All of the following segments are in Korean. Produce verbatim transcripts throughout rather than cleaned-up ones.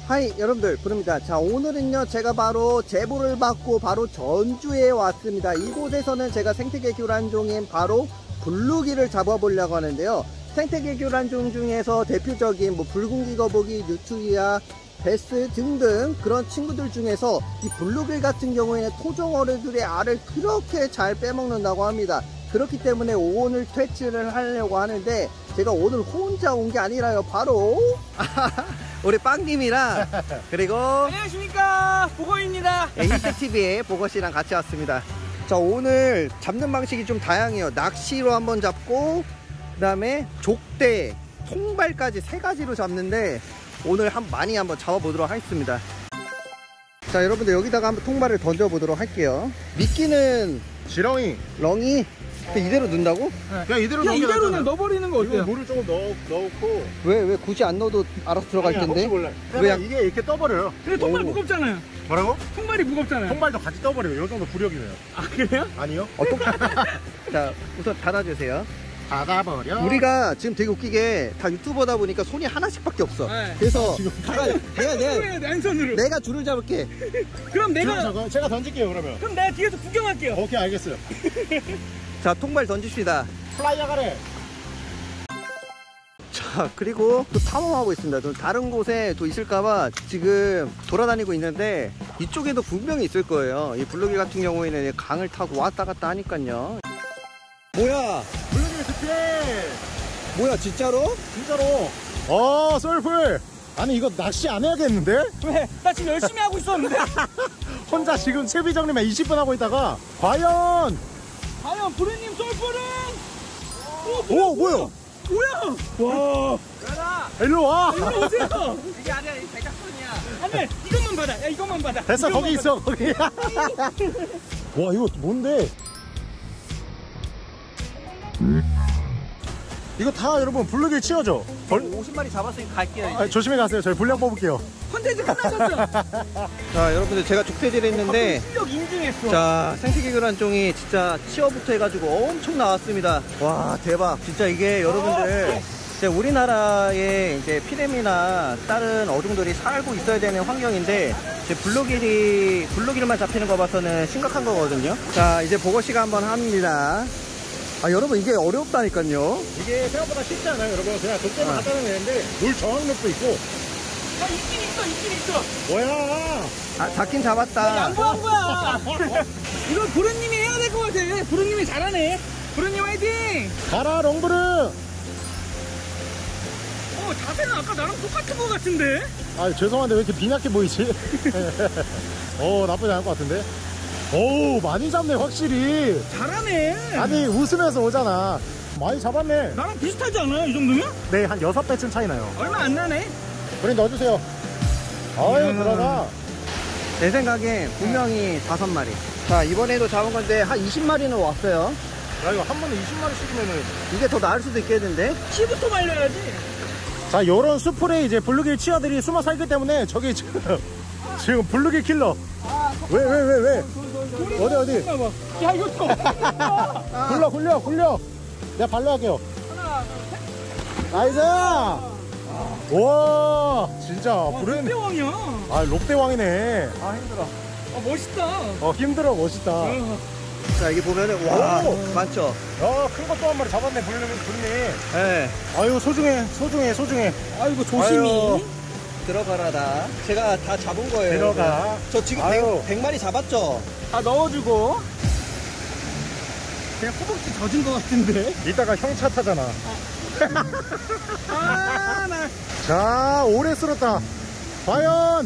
하이 여러분들, 부릅니다. 자, 오늘은요 제가 바로 제보를 받고 바로 전주에 왔습니다. 이곳에서는 제가 생태계 교란종인 바로 블루기를 잡아보려고 하는데요. 생태계 교란종 중에서 대표적인 뭐 붉은기 거북이, 뉴트리아, 베스 등등 그런 친구들 중에서 이 블루길 같은 경우에는 토종 어류들의 알을 그렇게 잘 빼먹는다고 합니다. 그렇기 때문에 오늘 퇴치를 하려고 하는데, 제가 오늘 혼자 온 게 아니라요, 바로 우리 빵님이랑 그리고 안녕하십니까, 보거입니다. 히트티비의 보거씨랑 같이 왔습니다. 자, 오늘 잡는 방식이 좀 다양해요. 낚시로 한번 잡고, 그 다음에 족대, 통발까지 세 가지로 잡는데 오늘 한 많이 한번 잡아보도록 하겠습니다. 자, 여러분들 여기다가 한번 통발을 던져보도록 할게요. 미끼는 지렁이. 렁이. 이대로 넣는다고? 네. 그냥 이대로 그냥 이대로는 넣어버리는 거 어때요? 물을 조금 넣어, 넣고. 왜, 왜 굳이 안 넣어도 알아서 들어갈 아니야, 텐데? 혹시 몰라. 왜 약... 이게 이렇게 떠버려요. 근데 통발 오. 무겁잖아요. 뭐라고? 통발이 무겁잖아요. 통발도 같이 떠버려요. 이 정도 부력이면. 아, 그래요? 아니요. 어, 또... 자, 우선 닫아주세요. 닫아버려. 우리가 지금 되게 웃기게 다 유튜버다 보니까 손이 하나씩밖에 없어. 네. 그래서 지금 내가 내가 내가, 왼손으로. 내가 줄을 잡을게. 그럼 내가 제가, 제가 던질게요 그러면. 그럼 내가 뒤에서 구경할게요. 오케이, 알겠어요. 자, 통발 던집시다. 플라이어 가래. 자, 그리고 또 탐험하고 있습니다. 또 다른 곳에 또 있을까봐 지금 돌아다니고 있는데, 이쪽에도 분명히 있을 거예요. 이 블루길 같은 경우에는 강을 타고 왔다 갔다 하니까요. 뭐야? 블루길 스피드. 뭐야, 진짜로? 진짜로. 어, 썰풀. 아니 이거 낚시 안 해야겠는데? 왜? 나 지금 열심히 하고 있었는데. 혼자 지금 채비 정리만 이십 분 하고 있다가 과연. 과연 부르님 쏠풀은? 오, 뭐야? 뭐야? 와. 가라. 일로 와. 일로 오세요. 이게 아니야, 이 대작선이야. 안돼, 이것만 받아. 야, 이것만 받아. 됐어, 이것만 거기 있어, 거기. 와, 이거 뭔데? 이거 다 여러분 블루길 치워줘. 벌... 오십 마리 잡았으니까 갈게요, 이제. 아, 조심히 가세요. 저희 분량 뽑을게요. 컨텐츠 끝나셨죠? 자, 여러분들 제가 족대질을 했는데, 실력 인증했어. 자, 생태계 교란종이 진짜 치어부터 해가지고 엄청 나왔습니다. 와, 대박. 진짜 이게 여러분들, 이제 우리나라에 이제 피레미나 다른 어종들이 살고 있어야 되는 환경인데, 이제 블루길이, 블루길만 잡히는 거 봐서는 심각한 거거든요. 자, 이제 보거씨가 한번 합니다. 아, 여러분 이게 어렵다니까요. 이게 생각보다 쉽지 않아요, 여러분. 그냥 독대만 아. 갖다 놓으면 되는데 물 저항력도 있고. 야, 있긴 있어, 있긴 있어. 뭐야? 아, 잡긴 잡았다. 양보한 거야. 이건 부르님이 해야 될 것 같아. 부르님이 잘하네. 부르님 화이팅. 가라, 롱브르. 어, 자세는 아까 나랑 똑같은 거 같은데? 아, 죄송한데 왜 이렇게 빈약해 보이지? 어, 나쁘지 않을 것 같은데. 오, 많이 잡네, 확실히. 잘하네. 아니, 웃으면서 오잖아. 많이 잡았네. 나랑 비슷하지 않아요, 이 정도면? 네, 한 여섯 배쯤 차이 나요. 얼마 안 나네. 우리 넣어주세요. 아유, 음. 들어가. 내 생각엔 분명히 다섯 마리. 자, 이번에도 잡은 건데 한 이십 마리는 왔어요. 야, 이거 한 번에 이십 마리 씩이면은. 이게 더 나을 수도 있겠는데? 씨부터 말려야지. 자, 요런 수풀에 이제 블루길 치어들이 숨어 살기 때문에 저기 지금, 지금 블루길 킬러. 왜, 왜, 왜, 왜? 어디, 어디? 야, 이거 또. 굴려, 굴려, 굴려. 내가 발로 할게요. 하나, 둘, 셋. 나이스! 와, 진짜. 부른. 롯데왕이야. 아, 롯데왕이네. 아, 힘들어. 아, 멋있다. 어, 힘들어, 멋있다. 어. 자, 이게 보면은, 와, 오! 많죠? 야, 큰 거 또 한 마리 잡았네, 부르는, 부르니. 예. 아유, 소중해, 소중해, 소중해. 아이고, 조심히. 아유. 들어가라, 다. 제가 다 잡은 거예요. 들어가. 저 지금 아유. 백 마리 잡았죠? 다 넣어주고. 그냥 허벅지 젖은 것 같은데. 이따가 형 차 타잖아. 아, 나. 자, 오래 쓸었다. 과연.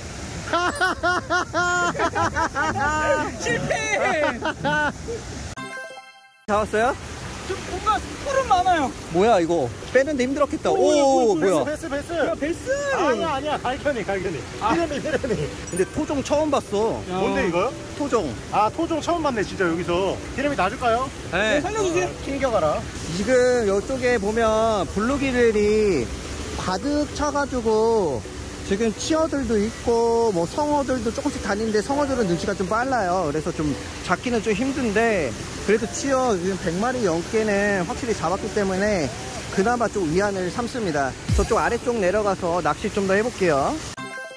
실패. 잡았어요? 좀 뭔가 뿔은 많아요. 뭐야, 이거? 빼는데 힘들었겠다. 오, 뭐야. 베스, 베스, 야, 베스. 베스. 아니야, 아니야. 갈견이, 갈견이. 피레미, 피레미. 근데 토종 처음 봤어. 야. 뭔데, 이거? 토종. 아, 토종 처음 봤네, 진짜, 여기서. 피레미 놔줄까요? 네. 살려주세요. 튕겨가라. 지금 이쪽에 보면 블루기들이 가득 차가지고 지금 치어들도 있고 뭐 성어들도 조금씩 다니는데, 성어들은 눈치가 좀 빨라요. 그래서 좀 잡기는 좀 힘든데, 그래도 치어 지금 백 마리 넘게는 확실히 잡았기 때문에 그나마 좀 위안을 삼습니다. 저쪽 아래쪽 내려가서 낚시 좀 더 해볼게요.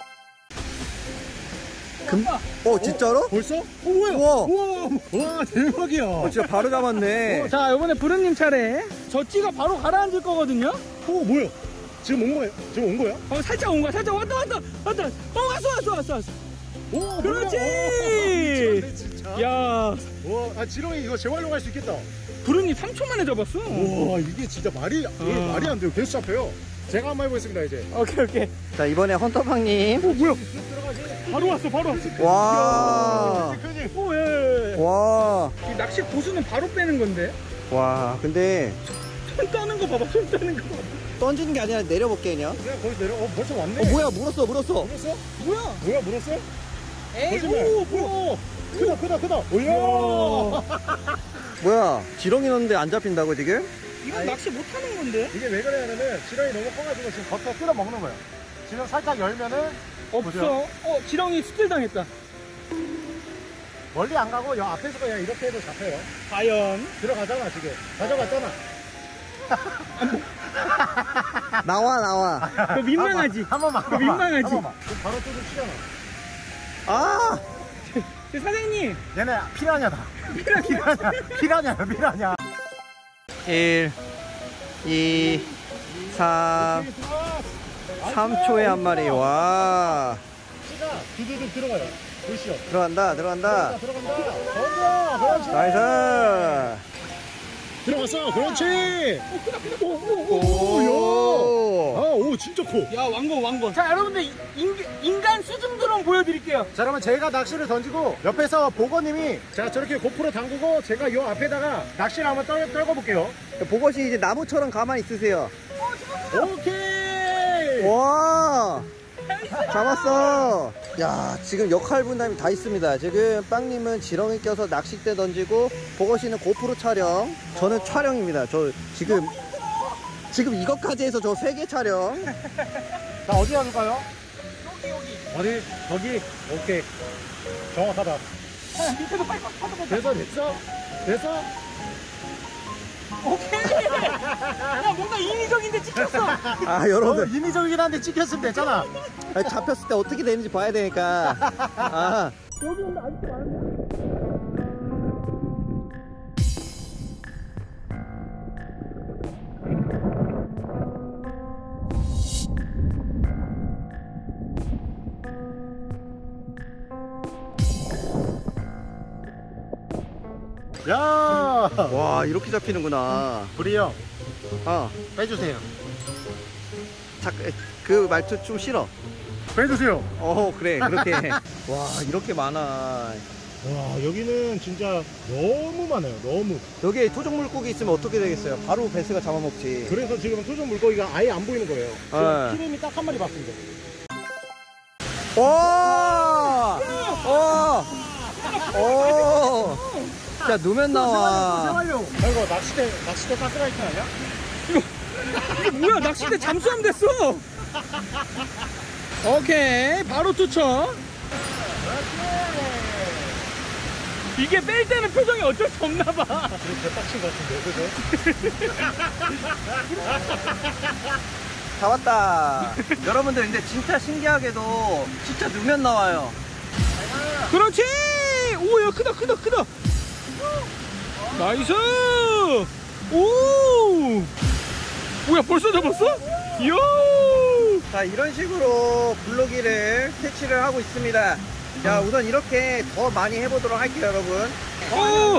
금... 어 진짜로? 벌써? 어 뭐야? 우와. 우와. 와 대박이야. 어 진짜 바로 잡았네. 자, 이번에 부르님 차례. 저 찌가 바로 가라앉을 거거든요. 오 뭐야? 지금 온 거예요? 지금 온 거야? 어, 살짝 온 거야. 살짝 왔다, 왔다, 왔다. 어, 왔어, 왔어, 왔어, 왔어. 오 그렇지! 뭐야? 오, 진짜. 야, 와, 아 지렁이 이거 재활용할 수 있겠다. 부르님 삼 초 만에 잡았어. 와 이게 진짜 말이 이게 말이 안 돼요. 계속 잡혀요. 제가 한번 해보겠습니다 이제. 오케이, 오케이. 자 이번에 헌터방님. 오, 뭐야? 들어가지. 바로 왔어, 바로 왔어. 와. 오, 예. 와. 이 낚시 고수는 바로 빼는 건데. 와 근데 손 떠는 거 봐봐, 손 떠는 거 봐봐. 던지는 게 아니라 내려볼게 그냥. 그냥 거기 내려. 어 벌써 왔네. 어 뭐야 물었어 물었어. 물었어? 뭐야? 뭐야 물었어? 에이, 거짓말. 오, 뭐야? 크다 크다 크다. 오야. 뭐야 지렁이 넣는데 안 잡힌다고 지금? 이건 아니. 낚시 못 하는 건데? 이게 왜 그러냐면은 지렁이 너무 커가지고 지금 겉에 뜯어 먹는 거예요. 지금 살짝 열면은 없어. 보세요. 어, 지렁이 스킬 당했다. 멀리 안 가고 여 앞에서 그냥 이렇게 해도 잡혀요. 과연? 들어가잖아 지금. 가져갔잖아. 나와 나와. 너 민망하지? 한 번만. 너 민망하지? 한 번만. 그럼 바로 뜯어 치잖아. 아. 그 사장님. 얘네 피라냐다. 피라냐. 피라냐야 피라냐. 일, 이, 삼, 삼 초에 한 마리. 와. 피가 두두둑 들어가요. 보이시죠? 들어간다 들어간다. 들어간다. 들어간다. 그렇지. 나이스. 들어갔어. 그렇지. 오, 오, 오, 오. 오. 아, 오 진짜 커. 야, 왕건, 왕건. 자, 여러분들, 인, 인간 수중 드론 보여드릴게요. 자, 그러면 제가 낚시를 던지고 옆에서 보거님이 자 저렇게 고프로 담그고 제가 요 앞에다가 낚시를 한번 떨, 떨궈 볼게요. 보것이 이제 나무처럼 가만히 있으세요. 오케이. 와. 잡았어. 야 지금 역할 분담이 다 있습니다. 지금 빵님은 지렁이 껴서 낚싯대 던지고 보것이는 고프로 촬영, 저는 촬영입니다. 저 지금 지금 이것까지 해서 저 세 개 촬영. 자 어디 가볼까요? 여기 여기. 어디? 거기? 오케이. 정확하다. 밑에도 빨리 파도 됐어 됐어 됐어. 오케이. 야, 뭔가 인위적인데 찍혔어. 아 어, 여러분들 인위적이긴 한데 찍혔으면 됐잖아. 아니, 잡혔을 때 어떻게 되는지 봐야 되니까. 아 여기 근데 아직도 많은데? 야. 와 이렇게 잡히는구나. 불이 형 어, 빼주세요. 자, 그 말투 좀 싫어. 빼주세요. 어 그래 그렇게. 와 이렇게 많아. 와 여기는 진짜 너무 많아요. 너무. 여기에 토종 물고기 있으면 어떻게 되겠어요? 바로 베스가 잡아먹지. 그래서 지금 토종 물고기가 아예 안 보이는 거예요. 네. 지금 키림이 딱 한 마리 봤습니다. 와! 와! 오! 자, 누면 나와. 아이고 낚싯대 낚싯대 가스라이트 아니야? 이게 뭐야, 낚싯대 잠수함 됐어. 오케이, 바로 투척. 이게 뺄 때는 표정이 어쩔 수 없나 봐. 지금 대박친 것 같은데, 그죠? 잡았다. 여러분들, 근데 진짜 신기하게도 진짜 누면 나와요. 그렇지. 오야, 크다 크다 크다. 나이스. 오. 뭐야, 벌써 잡았어? 이야. 자, 이런 식으로 블로기를 퇴치를 하고 있습니다. 자, 우선 이렇게 더 많이 해보도록 할게요, 여러분. 오.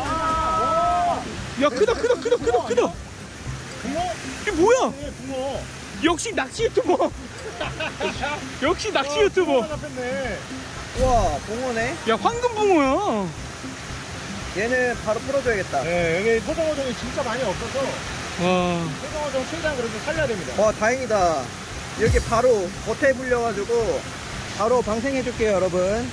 야, 크다 크다 크다 크다 크다. 붕어? 이게 뭐야? 네, 붕어. 역시 낚시 유튜버. 역시 낚시 유튜버. 붕어가 잡혔네. 우와, 봉어네. 야, 황금붕어야. 얘는 바로 풀어줘야겠다. 네, 여기 토종어종이 진짜 많이 없어서 와. 토종어종 최대한 그래도 살려야 됩니다. 와, 다행이다. 이렇게 바로 겉에 불려가지고 바로 방생해줄게요, 여러분.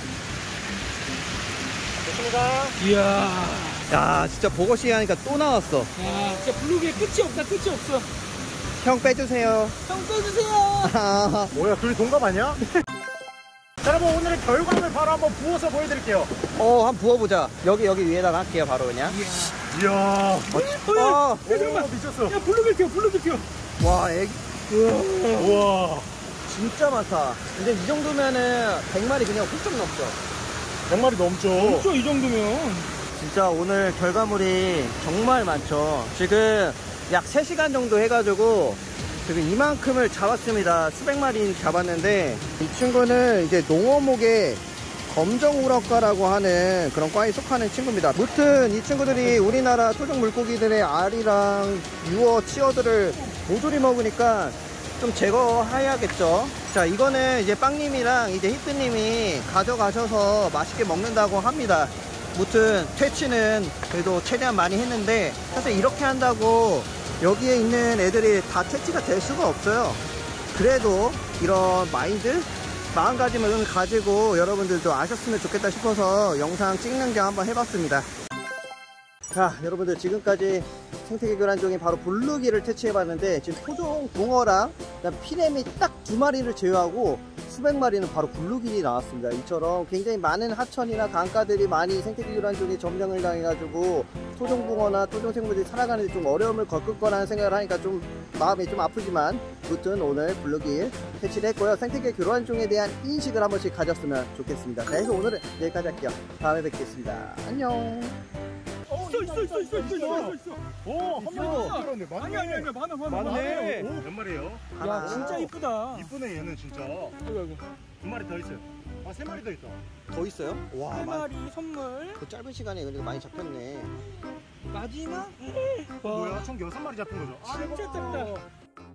좋습니다. 이야. 야, 진짜 보고시 하니까 또 나왔어. 야, 진짜 블루기에 끝이 없다, 끝이 없어. 형 빼주세요. 형 빼주세요. 뭐야, 둘이 동갑 아니야? 자, 여러분 오늘의 결과물 바로 한번 부어서 보여드릴게요. 어, 한번 부어보자. 여기, 여기 위에다가 할게요, 바로 그냥. 이야. 어, 어, 어, 야, 잠깐만. 오, 미쳤어. 야, 블루길 튀어, 블루길 튀어. 와, 애기. 우와. 진짜 많다. 근데 이 정도면은 백 마리 그냥 훌쩍 넘죠. 백 마리 넘죠. 그렇죠, 이 정도면. 진짜 오늘 결과물이 정말 많죠. 지금 약 세 시간 정도 해가지고 지금 이만큼을 잡았습니다. 수백 마리 잡았는데, 이 친구는 이제 농어목의 검정우럭과라고 하는 그런 과에 속하는 친구입니다. 무튼 이 친구들이 우리나라 토종 물고기들의 알이랑 유어, 치어들을 모조리 먹으니까 좀 제거해야겠죠. 자, 이거는 이제 빵님이랑 이제 히트님이 가져가셔서 맛있게 먹는다고 합니다. 무튼 퇴치는 그래도 최대한 많이 했는데, 사실 이렇게 한다고 여기에 있는 애들이 다 퇴치가 될 수가 없어요. 그래도 이런 마인드? 마음가짐을 가지고 여러분들도 아셨으면 좋겠다 싶어서 영상 찍는 겸 한번 해봤습니다. 자, 여러분들 지금까지 생태계 교란종인 바로 블루기를 퇴치해봤는데, 지금 토종 붕어랑 피레미 딱 두 마리를 제외하고 수백 마리는 바로 블루길이 나왔습니다. 이처럼 굉장히 많은 하천이나 강가들이 많이 생태계 교란종이 점령을 당해가지고 토종붕어나 토종생물들이 살아가는데 좀 어려움을 겪을 거라는 생각을 하니까 좀 마음이 좀 아프지만, 무튼 오늘 블루길 퇴치를 했고요. 생태계 교란종에 대한 인식을 한 번씩 가졌으면 좋겠습니다. 자, 그래서 오늘은 여기까지 할게요. 다음에 뵙겠습니다. 안녕. 있어, 있어, 있어, 있어, 있어, 있어, 있어. 오, 한 마리 더 들었네. 맞네. 아니, 아니, 아니, 많아, 많아. 맞네. 오, 몇 마리예요? 야, 진짜 이쁘다. 이쁘네 얘는 진짜. 아이고, 아이고. 두 마리 더 있어요. 아, 세 마리 더 있다. 더 있어요? 와, 세 마- 마리 선물. 그 짧은 시간에 그래도 많이 잡혔네. 마지막? 뭐야? 총 여섯 마리 잡힌 거죠? 진짜 작다.